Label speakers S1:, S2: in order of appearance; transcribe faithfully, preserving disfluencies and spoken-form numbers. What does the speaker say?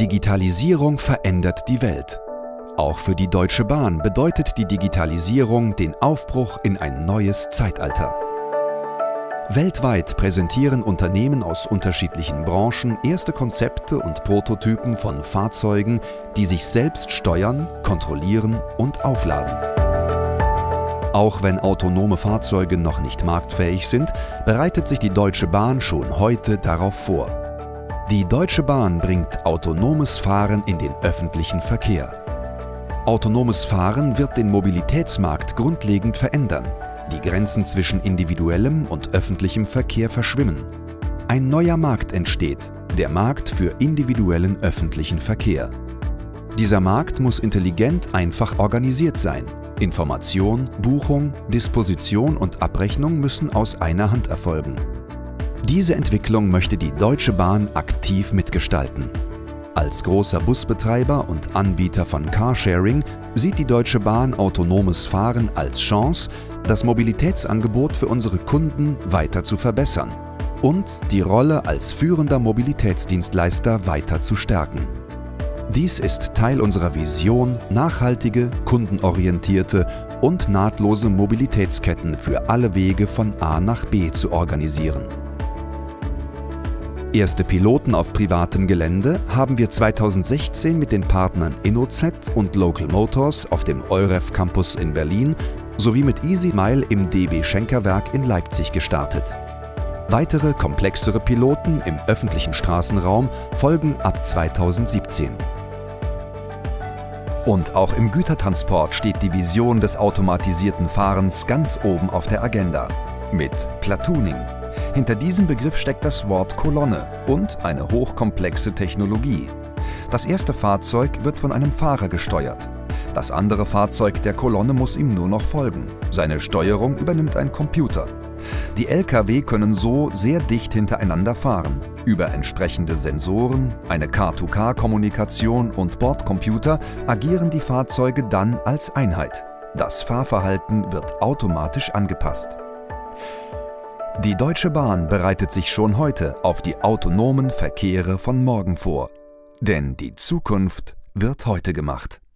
S1: Digitalisierung verändert die Welt. Auch für die Deutsche Bahn bedeutet die Digitalisierung den Aufbruch in ein neues Zeitalter. Weltweit präsentieren Unternehmen aus unterschiedlichen Branchen erste Konzepte und Prototypen von Fahrzeugen, die sich selbst steuern, kontrollieren und aufladen. Auch wenn autonome Fahrzeuge noch nicht marktfähig sind, bereitet sich die Deutsche Bahn schon heute darauf vor. Die Deutsche Bahn bringt autonomes Fahren in den öffentlichen Verkehr. Autonomes Fahren wird den Mobilitätsmarkt grundlegend verändern. Die Grenzen zwischen individuellem und öffentlichem Verkehr verschwimmen. Ein neuer Markt entsteht, der Markt für individuellen öffentlichen Verkehr. Dieser Markt muss intelligent einfach organisiert sein. Information, Buchung, Disposition und Abrechnung müssen aus einer Hand erfolgen. Diese Entwicklung möchte die Deutsche Bahn aktiv mitgestalten. Als großer Busbetreiber und Anbieter von Carsharing sieht die Deutsche Bahn autonomes Fahren als Chance, das Mobilitätsangebot für unsere Kunden weiter zu verbessern und die Rolle als führender Mobilitätsdienstleister weiter zu stärken. Dies ist Teil unserer Vision, nachhaltige, kundenorientierte und nahtlose Mobilitätsketten für alle Wege von A nach B zu organisieren. Erste Piloten auf privatem Gelände haben wir zweitausendsechzehn mit den Partnern InnoZ und Local Motors auf dem Euref Campus in Berlin sowie mit EasyMile im D B Schenker-Werk in Leipzig gestartet. Weitere, komplexere Piloten im öffentlichen Straßenraum folgen ab zweitausendsiebzehn. Und auch im Gütertransport steht die Vision des automatisierten Fahrens ganz oben auf der Agenda. Mit Platooning. Hinter diesem Begriff steckt das Wort Kolonne und eine hochkomplexe Technologie. Das erste Fahrzeug wird von einem Fahrer gesteuert. Das andere Fahrzeug der Kolonne muss ihm nur noch folgen. Seine Steuerung übernimmt ein Computer. Die L K W können so sehr dicht hintereinander fahren. Über entsprechende Sensoren, eine Car-to-Car-Kommunikation und Bordcomputer agieren die Fahrzeuge dann als Einheit. Das Fahrverhalten wird automatisch angepasst. Die Deutsche Bahn bereitet sich schon heute auf die autonomen Verkehre von morgen vor. Denn die Zukunft wird heute gemacht.